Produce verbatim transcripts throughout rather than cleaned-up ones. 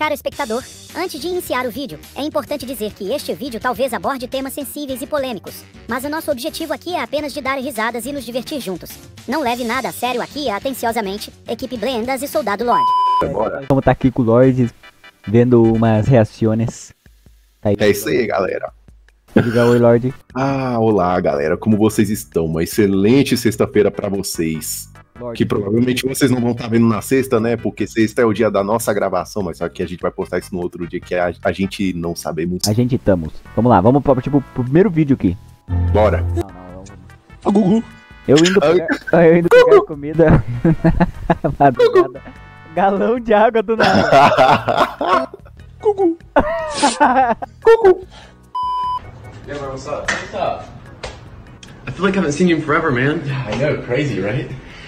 Caro espectador, antes de iniciar o vídeo, é importante dizer que este vídeo talvez aborde temas sensíveis e polêmicos, mas o nosso objetivo aqui é apenas de dar risadas e nos divertir juntos. Não leve nada a sério aqui, atenciosamente, equipe Blendas e Soldado Lorde. Vamos tá aqui com o Lorde, vendo umas reações. Tá aí. É isso aí, galera. Diga oi, Lorde. Ah, olá, galera. Como vocês estão? Uma excelente sexta-feira pra vocês. Lorde, que provavelmente vocês não vão estar vendo na sexta, né? Porque sexta é o dia da nossa gravação, mas só que a gente vai postar isso no outro dia que a, a gente não sabe muito. A gente estamos. Vamos lá, vamos para tipo, pro primeiro vídeo aqui. Bora. Não, não, vamos. Gugu. Eu indo pegar, eu indo pegar comida. Madrugada. Galão de água do nada. Gugu. Gugu. Yeah, man, what's up? What's up? I feel like I haven't seen you in forever, man. Yeah, I know, crazy, right?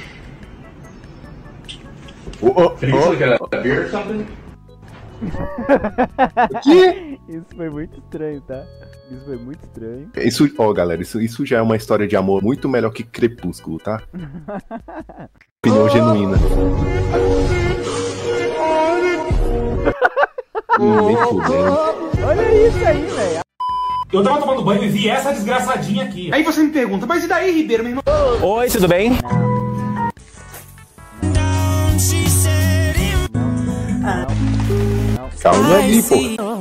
Oh, oh, Did you oh, look at a, a beer or something? Que? Isso foi muito estranho, tá? Isso foi muito estranho. Isso, ó, galera, isso, isso já é uma história de amor muito melhor que Crepúsculo, tá? Opinião genuína. Hum, nem fudendo. Olha isso aí, velho. Eu tava tomando banho e vi essa desgraçadinha aqui. Aí você me pergunta, mas e daí, Ribeiro, meu irmão? Oi, tudo bem? Calma aí, pô.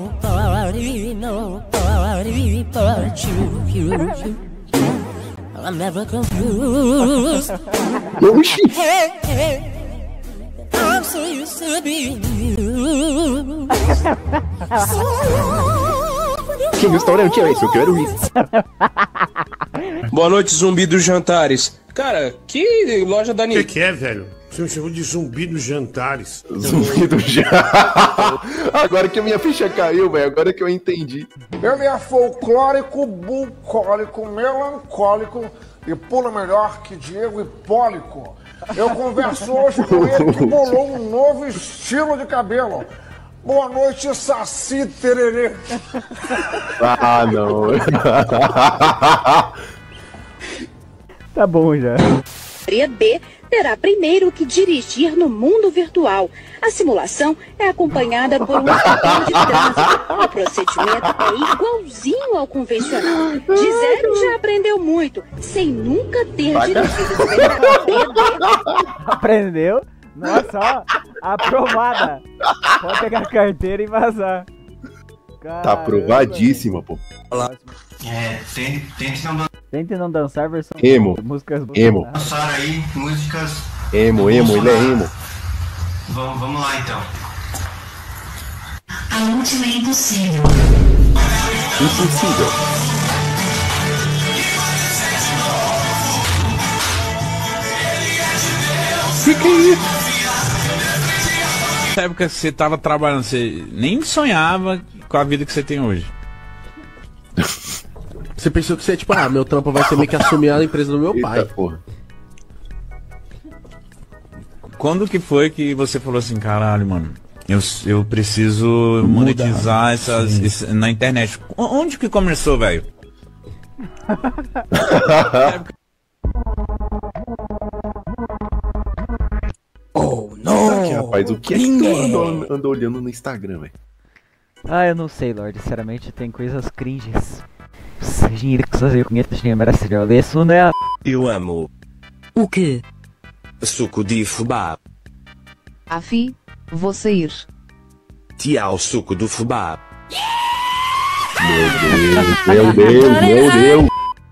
Oxi. Que restaurante é esse? Eu quero ir. Boa noite, Zumbi dos Jantares. Cara, que loja da O Nintendo? que, que é, velho? Você me chamou de Zumbi dos Jantares. Zumbi do já. Agora que a minha ficha caiu, velho. Agora que eu entendi. Ele é folclórico, bucólico, melancólico e pula melhor que Diego Hipólico. Eu converso hoje com ele que bolou um novo estilo de cabelo. Boa noite, Saci Tererê. Ah, não. Tá bom já. Categoria B terá primeiro que dirigir no mundo virtual. A simulação é acompanhada por um instrutor de trânsito. O procedimento é igualzinho ao convencional. De zero já aprendeu muito, sem nunca ter dirigido de verdade. Aprendeu? Nossa, ó, aprovada. Pode pegar a carteira e vazar. Caramba. Tá aprovadíssima, pô. É, tente, tente não Tente não dançar versão emo. Músicas emo. dançar aí, músicas. Emo, emo, ele é emo. Vamos, vamos lá então. A última é impossível. Impossível. Que que é isso? Na época que você tava trabalhando, você nem sonhava com a vida que você tem hoje. Você pensou que você, tipo, ah, meu trampo vai ser meio que assumir a empresa do meu pai. Eita, porra. Quando que foi que você falou assim, caralho, mano, eu, eu preciso Muda. monetizar essas, esse, na internet? Onde que começou, velho? Oh, não! Aqui, rapaz, o que é que tu andou, andou olhando no Instagram, velho? Ah, eu não sei, Lorde. Sinceramente, tem coisas cringes. Dinheiro que você conhece, dinheiro merece de olhar. Isso não é. Eu amo. O que? Suco de fubá. Afi, vou sair. Tchau, suco do fubá. Meu Deus, meu Deus, meu Deus!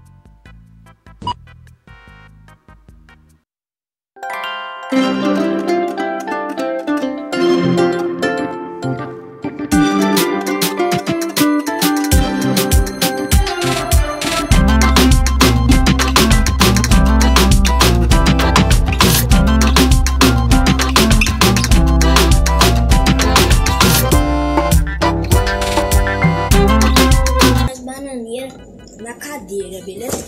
Na cadeira, beleza?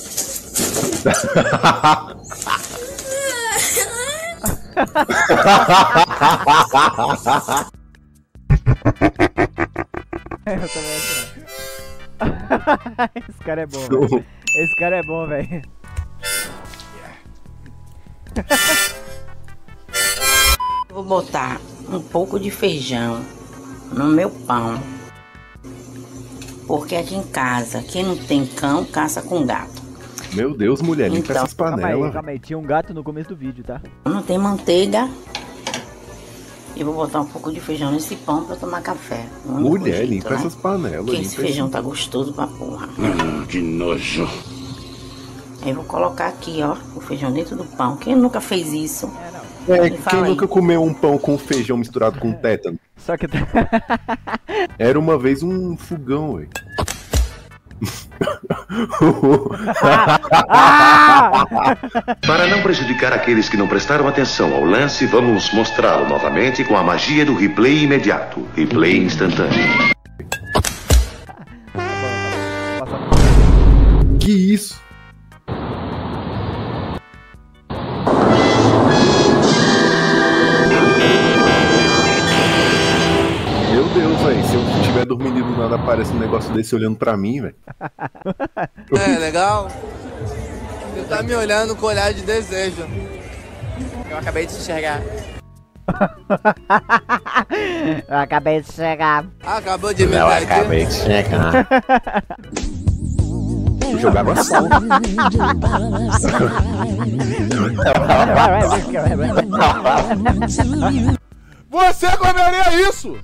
Eu também acho. Esse cara é bom, velho. Esse cara é bom, velho. Vou botar um pouco de feijão, no meu pão. Porque aqui em casa, quem não tem cão, caça com gato. Meu Deus, mulher, limpa Então, essas Calma aí, panelas. calma aí. Tinha um gato no começo do vídeo, tá? Não tem manteiga. E vou botar um pouco de feijão nesse pão pra tomar café. O único Mulher, jeito, limpa né? essas panelas. Porque esse limpa feijão esse- tá gostoso pra porra. Hum, que nojo. Aí vou colocar aqui, ó, o feijão dentro do pão. Quem nunca fez isso? É, Me quem fala aí. nunca comeu um pão com feijão misturado com tétano? Só que. Era uma vez um fogão, ué. Para não prejudicar aqueles que não prestaram atenção ao lance, vamos mostrá-lo novamente com a magia do replay imediato. Replay instantâneo. Que isso? Meu Deus, velho. Se eu estiver dormindo e do nada aparece um negócio desse olhando pra mim, velho. É, legal? Você tá me olhando com olhar de desejo. Eu acabei de enxergar. Eu acabei de chegar. Acabou de me Eu invadir. acabei de chegar. Vou jogar no assalto. Você comeria isso?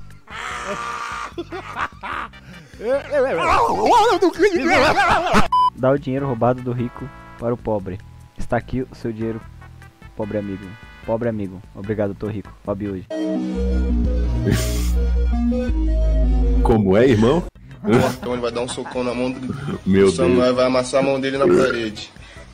Dá o dinheiro roubado do rico para o pobre. Está aqui o seu dinheiro, pobre amigo. Pobre amigo. Obrigado, tô rico. Sobe hoje. Como é, irmão? O Fortão ele vai dar um socão na mão do Meu o Samuel Deus. vai amassar a mão dele na parede.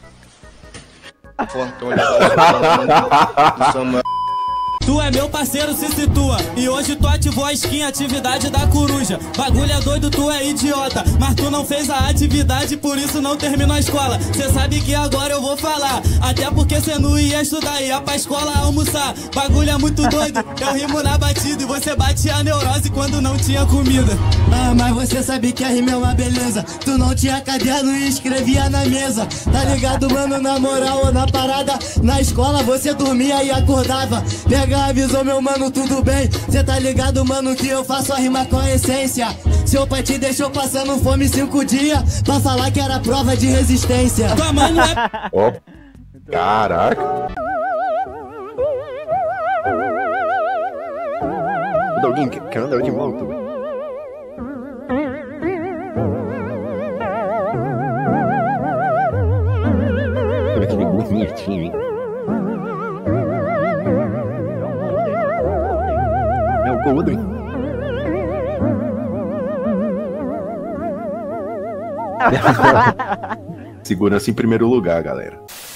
O Fortão ele vai dar um socão na mão do Samuel. Tu é meu parceiro, se situa. E hoje tu ativou a skin, atividade da coruja. Bagulho é doido, tu é idiota. Mas tu não fez a atividade, por isso não terminou a escola. Cê sabe que agora eu vou falar. Até porque cê não ia estudar, ia pra escola almoçar. Bagulho é muito doido, eu rimo na batida. E você batia a neurose quando não tinha comida. Ah, mas você sabe que a rima é uma beleza. Tu não tinha caderno e escrevia na mesa. Tá ligado, mano, na moral ou na parada. Na escola você dormia e acordava. Pega a visão, meu mano, tudo bem. Cê tá ligado, mano, que eu faço a rima com a essência. Seu pai te deixou passando fome cinco dias pra falar que era prova de resistência. Tua mãe não é... Ó, caraca. O Doguinho quer quer andar de moto, velho. Olha que bonitinho, hein? É o Golden. Segurança em primeiro lugar, galera.